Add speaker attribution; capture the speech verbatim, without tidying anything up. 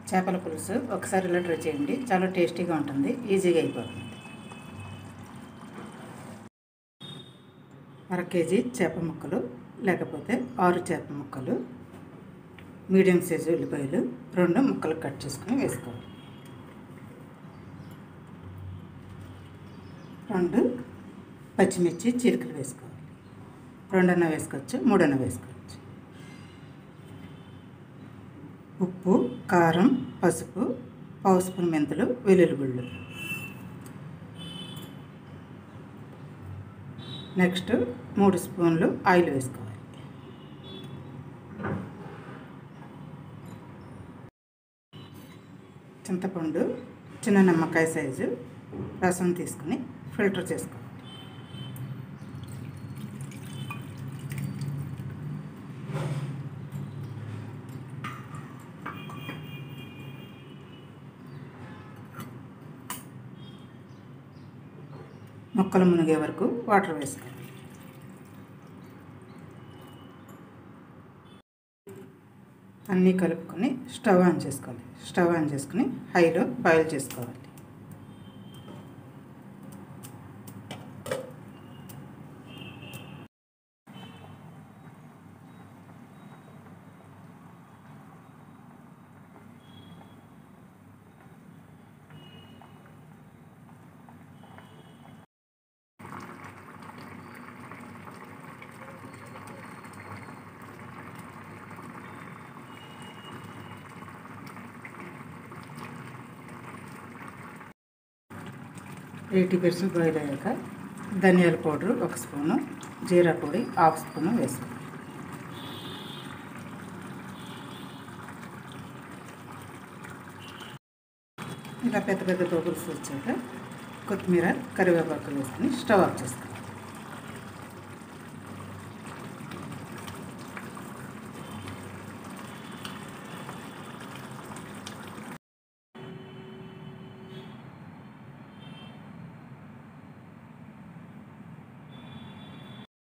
Speaker 1: చేపల పులుసు ఒకసారి ఇలా ట్రై చేయండి. చాలా టేస్టీగా ఉంటుంది, ఈజీగా అయిపోతుంది. అర కేజీ చేప ముక్కలు లేకపోతే ఆరు చేప ముక్కలు, మీడియం సైజు ఉల్లిపాయలు రెండు ముక్కలు కట్ చేసుకుని వేసుకోవాలి. రెండు పచ్చిమిర్చి చీలికలు వేసుకోవాలి. రెండన్న వేసుకోవచ్చు, మూడన్న వేసుకోవచ్చు. ఉప్పు, కారం, పసుపు, పావు స్పూన్ మెంతులు, వెల్లుల్లిగుళ్ళు. నెక్స్ట్ మూడు స్పూన్లు ఆయిల్ వేసుకోవాలి. చింతపండు చిన్న నిమ్మకాయ సైజు రసం తీసుకుని ఫిల్టర్ చేసుకోవాలి. ముక్కలు మునిగే వరకు వాటర్ వేసుకోవాలి. అన్నీ కలుపుకొని స్టవ్ ఆన్ చేసుకోవాలి. స్టవ్ ఆన్ చేసుకుని హైలో బాయిల్ చేసుకోవాలి. ఎయిటీ పర్సెంట్ బాయిల్ అయ్యాక ధనియాల పౌడరు ఒక స్పూను, జీరా పొడి హాఫ్ స్పూను వేసుకోవాలి. ఇలా పెద్ద పెద్ద బబుల్స్ వచ్చాక కొత్తిమీర, కరివేపాకు వేసుకుని స్టవ్ ఆఫ్ చేసుకోవాలి.